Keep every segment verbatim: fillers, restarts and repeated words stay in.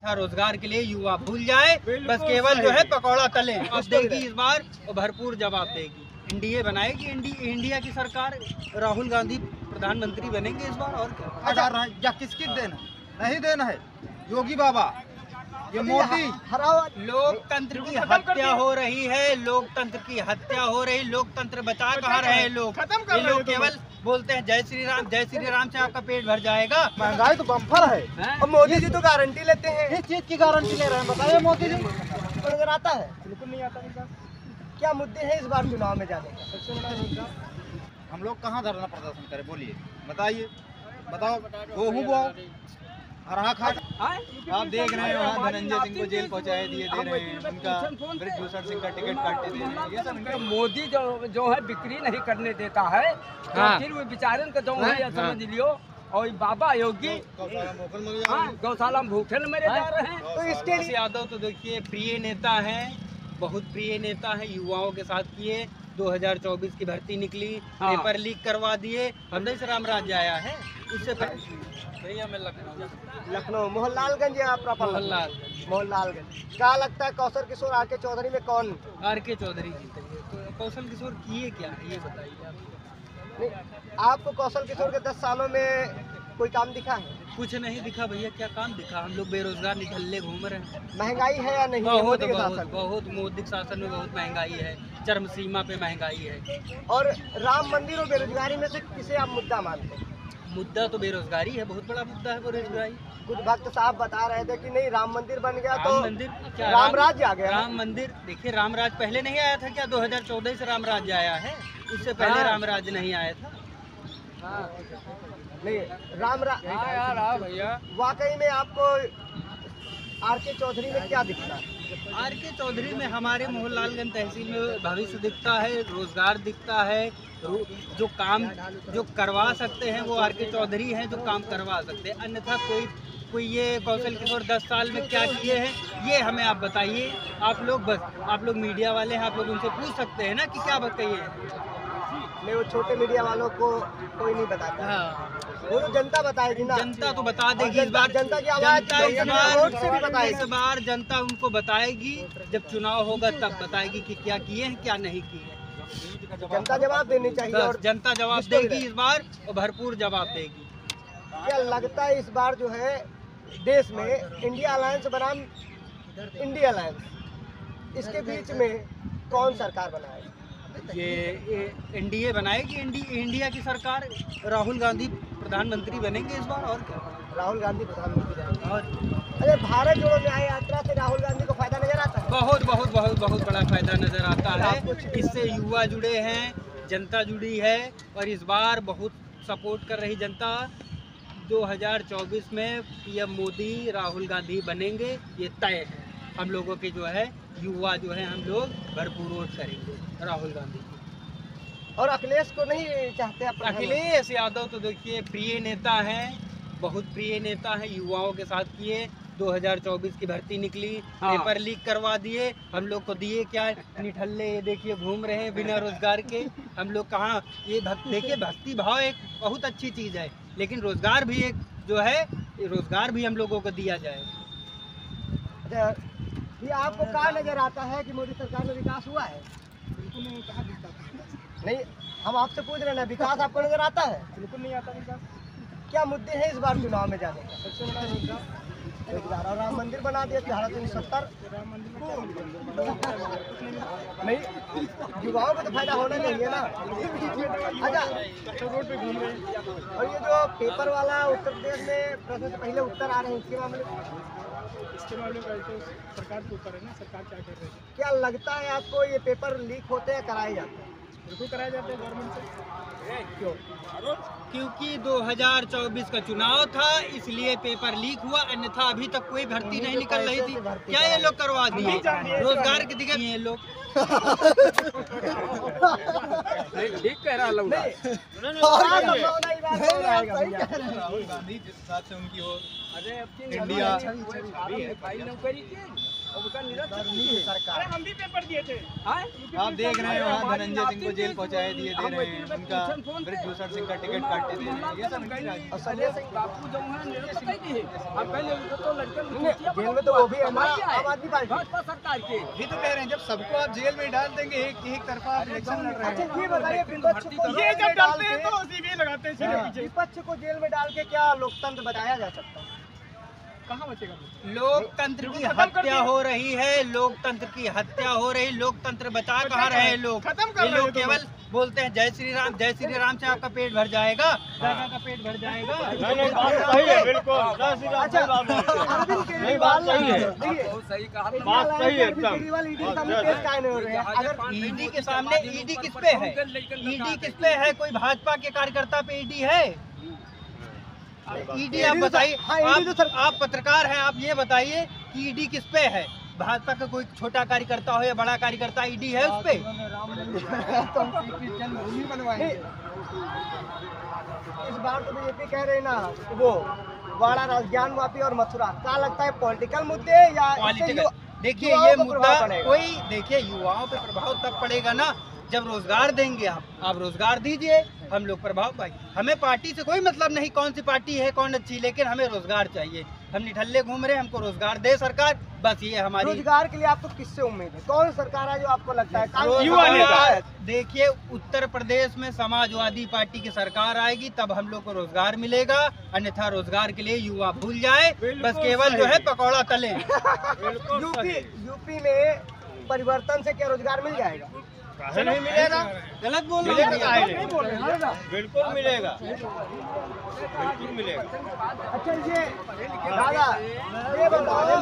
रोजगार के लिए युवा भूल जाए, बस केवल जो है पकौड़ा तले। अब देगी इस बार और भरपूर जवाब देगी। एनडीए बनाएगी, इंडिया की सरकार, राहुल गांधी प्रधानमंत्री बनेंगे इस बार। और क्या या किसकी देना नहीं देना है? योगी बाबा, ये मोदी। लोकतंत्र की हत्या हो रही है, लोकतंत्र की हत्या हो रही। लोकतंत्र बचा कहाँ रहे लोग? ये लोग केवल बोलते हैं जय श्री राम, जय श्री राम से आपका पेट भर जाएगा। महंगाई तो बम्पर है और मोदी जी तो गारंटी लेते हैं। किस चीज की गारंटी ले रहे हैं बताइए मोदी जी? तो नजर आता है? बिल्कुल नहीं आता। क्या मुद्दे हैं इस बार चुनाव में जाने का? सबसे बड़ा मुद्दा हम लोग कहाँ धरना प्रदर्शन करें? बोलिए, बताइए, बताओ। गेहूँ बोओ, अरहा खा। आप देख रहे हैं वहाँ धनंजय सिंह को जेल पहुँचाए दिए दे रहे हैं, उनका ब्रिजभूषण सिंह का टिकट काटते दे रहे हैं। ये सब इनका मोदी जो जो है बिक्री नहीं करने देता है, हाँ। फिर वो बेचारे का जो है समझ लियो। और बाबा योगी गौशाला में भूखे मरे जा रहे हैं। तो इसके लिए यादव तो देखिए प्रिय नेता है, बहुत प्रिय नेता है। युवाओं के साथ किए, दो हज़ार चौबीस की भर्ती निकली, हाँ। पेपर लीक करवा दिए। हमने से राम राज्य आया है उससे भैया मैं लखनऊ लखनऊ मोहनलालगंज या प्रॉपर मोहनलालगंज। मोहनलालगंज। क्या लगता है कौशल किशोर आर के चौधरी में कौन? आर के चौधरी जीतेंगे। तो कौशल किशोर किए क्या ये बताइए आप। नहीं, आपको कौशल किशोर के दस सालों में कोई काम दिखा है? कुछ नहीं दिखा भैया, क्या काम दिखा? हम लोग बेरोजगार निकलने घूम रहे हैं। महंगाई है या नहीं? बहुत मोदी के बहुत शासन? बहुत मोदी के शासन में बहुत महंगाई है, चरम सीमा पे महंगाई है। और राम मंदिर और बेरोजगारी में से किसे आप मुद्दा मानते हैं? मुद्दा तो बेरोजगारी है, बहुत बड़ा मुद्दा है बेरोजगारी। कुछ भक्त साहब बता रहे थे कि नहीं राम मंदिर बन गया तो राम मंदिर क्या राम राज्य आ गया। राम मंदिर देखिए, राम राज पहले नहीं आया था क्या? दो हज़ार चौदह से राम राज्य आया है, उससे पहले हाँ। राम राज्य नहीं आया था। नहीं राम रा... यार हाँ भैया, वाकई में आपको आर के चौधरी में क्या दिखता है? आर के चौधरी में हमारे मोहनलालगंज तहसील में भविष्य दिखता है, रोजगार दिखता है। जो काम जो करवा सकते हैं वो आर के चौधरी हैं, जो काम करवा सकते हैं। अन्यथा कोई कोई ये कौशल किशोर दस साल में क्या किए हैं ये हमें आप बताइए। आप लोग बस आप लोग मीडिया वाले हैं, आप लोग उनसे पूछ सकते हैं ना कि क्या बताइए। नहीं, वो छोटे मीडिया वालों को कोई नहीं बताता। हाँ, वो तो जनता बताएगी ना। जनता तो बता देगी इस बार। जनता की आवाज जनता इस बार वोट से भी बताएगी। इस बार जनता उनको बताएगी, जब चुनाव होगा तब बताएगी कि क्या किए हैं क्या नहीं किए हैं। जनता जवाब देनी चाहिए और जनता जवाब देगी इस बार और भरपूर जवाब देगी। क्या लगता है इस बार जो है देश में इंडिया अलायंस बनाम इंडिया अलायंस, इसके बीच में कौन सरकार बनाएगी? ये एनडीए बनाएगी, इंडिया की सरकार, राहुल गांधी प्रधानमंत्री बनेंगे इस बार। और क्या? राहुल गांधी प्रधानमंत्री बनेंगे। और अरे भारत जोड़ो न्याय यात्रा से राहुल गांधी को फायदा नजर आता है? बहुत बहुत बहुत बहुत बड़ा फायदा नजर आता है। इससे युवा जुड़े हैं, जनता जुड़ी है और इस बार बहुत सपोर्ट कर रही जनता। दो हज़ार चौबीस में पीएम मोदी राहुल गांधी बनेंगे, ये तय है। हम लोगों के जो है युवा जो है हम लोग भरपूर वोट करेंगे राहुल गांधी की। और अखिलेश को नहीं चाहते आप? अखिलेश यादव तो देखिए प्रिय नेता हैं, बहुत प्रिय नेता हैं। युवाओं के साथ किए, दो हज़ार चौबीस की भर्ती निकली, हाँ। पेपर लीक करवा दिए। हम लोग को दिए क्या? निठल्ले ये देखिए घूम रहे हैं बिना रोजगार के। हम लोग कहाँ ये भक्त देखिए, भक्ति भाव एक बहुत अच्छी चीज़ है, लेकिन रोजगार भी एक जो है, रोजगार भी हम लोगों को दिया जाए। अच्छा, ये आपको कहाँ नजर आता है कि मोदी सरकार में विकास हुआ है? नहीं, हम आपसे पूछ रहे हैं ना, विकास आपको नजर आता है? बिल्कुल नहीं आता विकास। क्या मुद्दे हैं इस बार चुनाव में जाने का? सबसे बड़ा मुद्दा रोजगार। और राम मंदिर बना दिया धारा तीन सौ सत्तर। नहीं, युवाओं को तो फायदा होना चाहिए ना। अच्छा, रोड पे घूम रहे हैं। और ये जो पेपर वाला उत्तर प्रदेश में प्रश्न से पहले उत्तर आ रहे हैं, इसके मामले इसके मामले में तो सरकार के ऊपर है ना, सरकार क्या कर रही है। क्या लगता है आपको ये पेपर लीक होते हैं, कराए जाते हैं? बिल्कुल कराए जाते हैं गवर्नमेंट से। क्यों? क्योंकि दो हज़ार चौबीस का चुनाव था इसलिए पेपर लीक हुआ, अन्यथा अभी तक कोई भर्ती नहीं निकल रही थी। क्या ये लोग करवा दिए? रोजगार के दिक्कत ये लोग ठीक कह रहा लोग। राहुल गांधी जिस हिसाब से उनकी हो अरे इंडिया भाई नौकरी की और उसका निरस्त सरकार हम भी पेपर दिए थे। आप देख रहे हैं वहाँ धनंजय सिंह को जेल पहुँचाए दिए दे रहे हैं, उनका ब्रजभूषण सिंह का टिकट काटे दे रहे हैं, ये सब इनकी राजनीति। और संजय सिंह बापू जो है निरस्त नहीं दिए। अब पहले उनको तो लड़के जेल में तो वो भी है ना, आम आदमी पार्टी। भाजपा सरकार के ये तो कह रहे हैं जब सबको आप जेल में डाल देंगे, एक एक तरफा आप इलेक्शन लड़ रहे हैं। अच्छा ये बताइए, विपक्ष को ये जेल में जब डाल डालते हैं के तो सीबीआई लगाते हैं सीधे पीछे। विपक्ष को जेल में डाल के क्या लोकतंत्र बचाया जा सकता है? कहाँ बचेगा? लोकतंत्र की हत्या हो रही है, लोकतंत्र की हत्या हो रही, लोकतंत्र बचा कहाँ रहे लोग? खत्म कर ये रहे लोग हो तुम। केवल बोलते हैं जय श्री राम, जय श्री राम से आपका पेट भर जाएगा, दादा का पेट भर जाएगा। सही है, बिल्कुल। अच्छा, अरविंद केजरीवाल देखिए, बहुत सही कहा। बात सही है एकदम। केजरीवाल ईडी के सामने पेश काहे नहीं हो रहे हैं? अगर ईडी के सामने ईडी किस पे है? ईडी किस पे है? कोई भाजपा के कार्यकर्ता पे ईडी है? ईडी आप बताइए, हाँ, ईडी तो आप, सर- आप पत्रकार हैं, आप ये बताइए कि ईडी किस पे है? भाजपा का कोई छोटा कार्यकर्ता हो या बड़ा कार्यकर्ता, ईडी है उस पे? जन्मभूमि बनवाएंगे। इस बार तो बीजेपी कह रहे ना वो वाड़ा राजज्ञान माफी और मथुरा, क्या लगता है पॉलिटिकल मुद्दे या इससे पॉलिटिकल यु- देखिए युवाओं ये को मुद्दा प्रभाव पड़ेगा? कोई देखिए युवाओं पे प्रभाव तब पड़ेगा ना जब रोजगार देंगे। आप आप रोजगार दीजिए, हम लोग प्रभाव पाएंगे। हमें पार्टी से कोई मतलब नहीं कौन सी पार्टी है कौन अच्छी, लेकिन हमें रोजगार चाहिए। हम निठल्ले घूम रहे हैं, हमको रोजगार दे सरकार, बस ये हमारी रोजगार के लिए आपको किससे उम्मीद है? कौन सरकार है जो आपको लगता है रोजगार- युवा नेता है? देखिए उत्तर प्रदेश में समाजवादी पार्टी की सरकार आएगी तब हम लोग को रोजगार मिलेगा, अन्यथा रोजगार के लिए युवा भूल जाए, बस केवल जो है पकौड़ा तले। यूपी यूपी में परिवर्तन से क्या रोजगार मिल जाएगा? नहीं मिलेगा, गलत बोल रहे मिलेगा हैं। नहीं बोल रहे हैं ना? बिल्कुल मिलेगा, बिल्कुल मिलेगा। अच्छा ये दादा ये बताओ,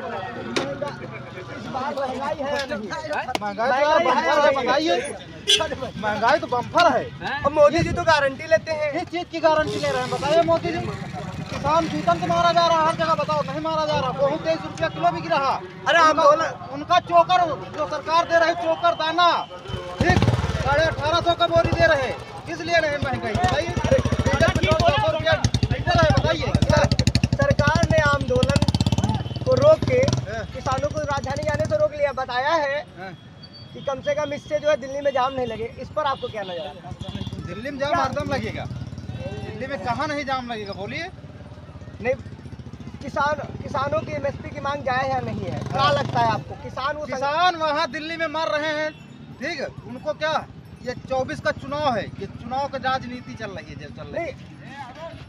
इस बार महंगाई है या नहीं? महंगाई तो बम्पर है, बताइए। महंगाई तो बम्पर है। अब मोदी जी तो गारंटी लेते हैं। किस चीज की गारंटी ले रहे हैं बताइए मोदी जी? किसान चूतन से मारा जा रहा है, हर जगह बताओ, नहीं मारा जा रहा। गेहूँ तेईस रुपया किलो बिक रहा। अरे हम उनका- उनका चोकर जो सरकार दे रही चोकर दाना ठीक साढ़े अठारह सौ का बोरी दे रहे, किस लिए नहीं महंगाई बताइए? डीजल पेट्रोल दो सौ रुपया लीटर है, बताइए क्या? सरकार ने आंदोलन को रोक के किसानों को राजधानी जाने से रोक लिया। बताया है कि कम से कम इससे जो है दिल्ली में जाम नहीं लगे। इस पर आपको क्या नजर आता है? दिल्ली में जाम हरदम लगेगा। दिल्ली में कहाँ नहीं जाम लगेगा बोलिए? नहीं, किसान किसानों की एमएसपी की मांग जाए या नहीं है? क्या लगता है आपको? किसान वो संग- किसान वहाँ दिल्ली में मर रहे हैं, ठीक है, उनको क्या ये चौबीस का चुनाव है, ये चुनाव का राजनीति चल रही है जो चल रही है। नहीं,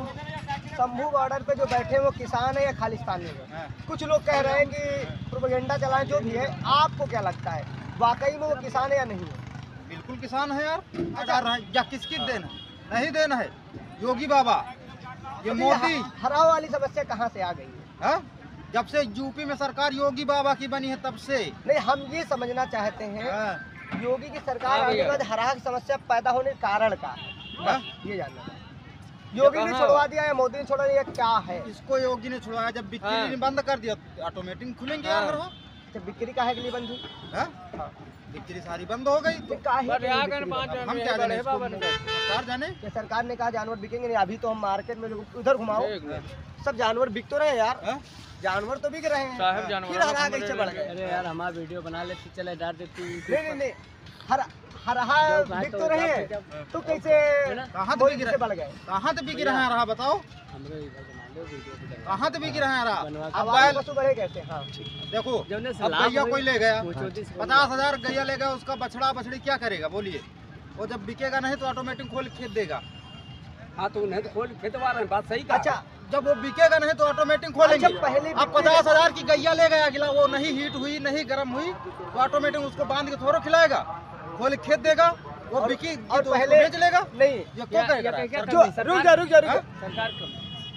सम- शंभू बॉर्डर पे जो बैठे हैं वो किसान है या खालिस्तानी है? हाँ। कुछ लोग कह रहे हैं कि प्रोपेगेंडा चलाएं, जो भी है। आपको क्या लगता है वाकई में वो किसान है या नहीं है? बिल्कुल किसान है यार, अगर है या किसकी देन है? नहीं देन है योगी बाबा, ये मोदी। ह- हराव वाली समस्या कहाँ से आ गई है? हाँ? जब से यूपी में सरकार योगी बाबा की बनी है तब से। नहीं, हम ये समझना चाहते हैं हाँ। योगी की सरकार आने के बाद हराव की समस्या पैदा होने के कारण का हाँ? ये जानना है। योगी ने छुड़वा दिया या मोदी ने छोड़ा दिया, क्या है? इसको योगी ने छुड़वाया, जब बिक्री बंद कर दिया ऑटोमेटिक खुलेंगे यार हर वहाँ। जब बिक्री काहे के लिए बंद हुई? हाँ? बिक्री सारी बंद हो गई तो तो काहे के लिए बिक्री बंद? हम क्या जाने इसको? सरकार जाने। ये सरकार ने कहा जानवर बिकेंगे नहीं। अभी तो हम मार्केट में लोग उधर घुमाओ, सब जानवर बिक तो रहे हैं यार। हाँ? जानवर तो बिक रहे हैं, फिर हरा कैसे बढ़ गए? अरे यार हमारा वीडियो बना लेते चले डाल देती। नहीं नहीं नहीं, हर हरा बिक तो रहे हैं, तो कैसे कहाँ तो मोदी बिक से रहे? बढ़ गए? कहाँ से बिक रहा है रहा बताओ? हमरे इधर बना लो वीडियो पे कहाँ से बिक रहा है रहा? बनवा अब आवाज बैल पशु बढ़े कैसे? हाँ देखो, जौने से अब लाभ गैया हुई, कोई ले गया वो चौंतीस को पचास हजार गैया ले गया, उसका बछड़ा बछड़ी क्या करेगा बोलिए? वो जब बिकेगा नहीं तो ऑटोमेटिक खोल के खेत देगा। हाँ तो उन्हें तो खोल खेतवा रहे हैं, बात सही कहा। अच्छा, जब वो बिकेगा नहीं तो ऑटोमेटिक खोलेंगे। अच्छा, पहले अब बिक्री- पचास हजार की गैया ले गया अगला, वो नहीं हीट हुई नहीं गर्म हुई तो ऑटोमेटिक उसको बांध के थोड़ा खिलाएगा, खोल के खेत देगा, वो और- बिकी और तो पहले- बेच लेगा। नहीं ये क्यों करेगा? क्या- क्या- जो सरकार- रुक जा रुक जा रुक जा। हाँ? सरकार कम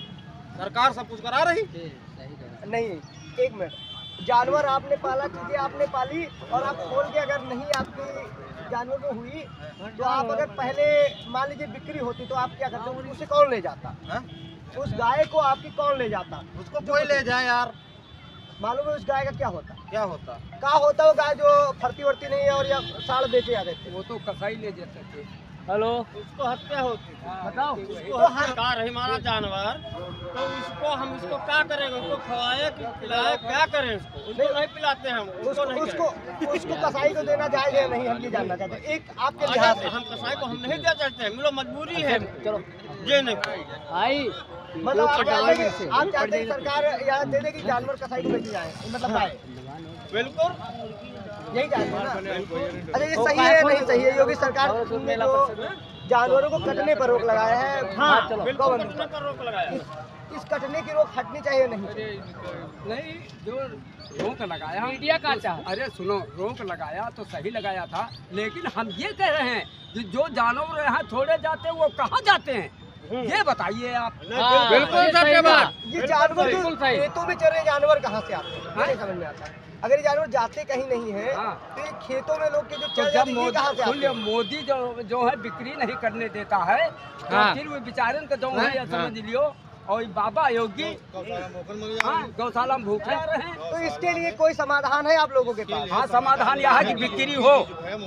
सरकार सब कुछ करा रही। सही कहा। नहीं, एक मिनट, जानवर आपने पाला, चीजें आपने पाली और आप खोल के अगर नहीं आपकी जानवर में हुई तो आप अगर पहले मान लीजिए बिक्री होती तो आप क्या करते? उसे कौन ले जाता? हाँ? उस गाय को आपकी कौन ले जाता? उसको कोई ले जाए यार, मालूम है उस गाय का क्या होता? क्या होता? क्या होता वो गाय जो फरती वरती नहीं है और या साड़ बेचे जाते थे? वो तो कसाई ले जाते थे। हेलो उसको हत्या होती है। बताओ उसको सरकार है हमारा जानवर, तो उसको हम इसको क्या करेंगे? उसको खवाए कि पिलाए, क्या करें? उसको उसको नहीं पिलाते हम, उसको उसको नहीं उसको उसको कसाई को देना जायज है नहीं, हम ये जानना चाहते हैं एक आपके करें। लिहाज से। हम कसाई को हम नहीं दे सकते, मिलो मजबूरी है चलो ये नहीं। आई मतलब आप चाहते हैं कि- आप चाहते हैं कि सरकार यहाँ दे दे कि जानवर कसाई को बेचे जाए, मतलब पाए बिल्कुल यही चाहते हैं ना। अच्छा ये सही है नहीं सही है? योगी सरकार ने जो जानवरों को कटने पर रोक लगाया है, हाँ, चलो बिल्कुल गवर्नमेंट कटने पर रोक लगाया। इस, इस कटने की रोक हटनी चाहिए नहीं? नहीं, जो रोक लगाया मीडिया का चाह अरे सुनो, रोक लगाया तो सही लगाया था, लेकिन हम ये कह रहे हैं कि जो जानवर यहाँ छोड़े जाते हैं वो कहाँ जाते हैं, ये बताइए आप। हाँ, बिल्कुल ये सत्य सही बात। बात। ये जानवर जो बिल्कुल सही। खेतों में चल रहे जानवर कहाँ से आते हैं, ये नहीं समझ में आता। अगर ये जानवर जाते कहीं नहीं है हाँ। तो ये खेतों में लोग के जो तो चल जब जाते हैं, ये मोदी कहाँ से आते सुनिए, हैं? मोदी जो जो है बिक्री नहीं करने देता है, तो हाँ। फिर वो बेचारे का जो है ये समझ लियो, और ये बाबा योगी हाँ, गौशाला में भूखे रहे हैं। तो इसके लिए कोई समाधान है आप लोगों के पास? हाँ, समाधान यह है कि बिक्री हो,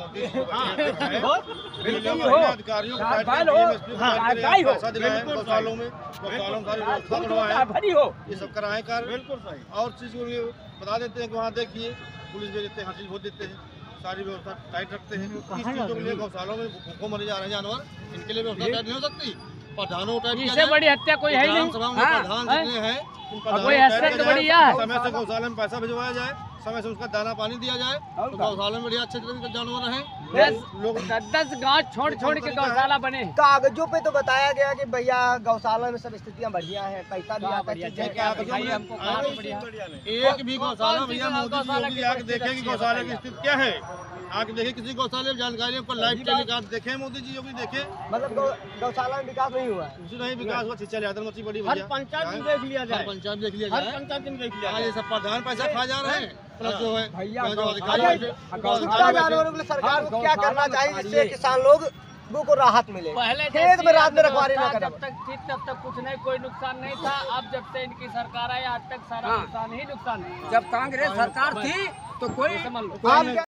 बिक्री हो, बैल हो, गाय हो, गौशालों में गौशालों में सारी व्यवस्था दूध बढ़वाएं। होता है, भरी हो। ये सब कराएं कर बिल्कुल सही। और चीज को ये बता देते हैं कि वहाँ देखिए पुलिस भेज देते हैं, हर चीज भोज देते हैं, सारी व्यवस्था टाइट रखते हैं। इस चीजों के लिए गौशालों में भूखों मरे जा रहे हैं जानवर, इनके लिए व्यवस्था टाइट नहीं हो सकती। प्रधानों को टाइट किया इससे जाए। बड़ी हत्या कोई है ही नहीं। विधानसभा में हाँ, प्रधान हाँ। जितने हैं उन अब प्रधानों कोई को हैसियत टाइट तो किया बड़ी जाए, है। समय से गौशाला में पैसा भिजवाया जाए, समय से उसका दाना पानी दिया जाए, तो गौशाला में बढ़िया अच्छे तरह के जानवर रहें। लोग दस दस गाँव छोड़ छोड़ के गौशाला बने हैं। कागजों पे तो बताया गया कि भैया गौशाला में सब स्थितियाँ बढ़िया हैं, पैसा भी हाँ, आता है, बढ़िया, चीजें क्या क्या दिखाइए हमको, कहाँ पे बढ़िया? एक भी गौशाला भैया मोदी जी गौशाला योगी की आके देखे कि परिस्थिति गौशाला की बताइए। स्थिति क्या है। आके देखे किसी गौशाले में जानकारी आपको लाइव टेलीकास्ट देखे मोदी जी योगी देखे, मतलब गौ, गौशाला में विकास नहीं हुआ है। उसी नहीं विकास हुआ, शिक्षा यादव मची बड़ी हर भैया। पंचायत में देख लिया जाए, हर पंचायत देख लिया हर जाए, पंचायत में देख लिया हाँ, ये सब प्रधान पैसा खा जा रहे हैं, प्लस जो है भैया, जो गौ- अधिकारी अच्छा, हैं, कुत्ता जानवरों के लिए सरकार को क्या करना चाहिए जिससे किसान लोग को राहत मिले? पहले खेत में रात में रखवारी ना जब करें। तक थी तब तक कुछ नहीं, कोई नुकसान नहीं था। अब जब से इनकी सरकार आई आज तक सारा हाँ। नुकसान ही नुकसान है। जब कांग्रेस सरकार थी तो कोई समझ लो। आप क्या